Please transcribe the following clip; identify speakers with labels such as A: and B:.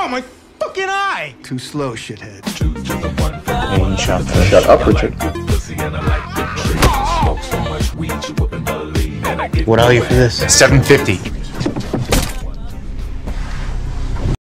A: Oh, my fucking eye!
B: Too slow, shithead.
C: Shut up, Richard.
D: What are you for this?
A: $750.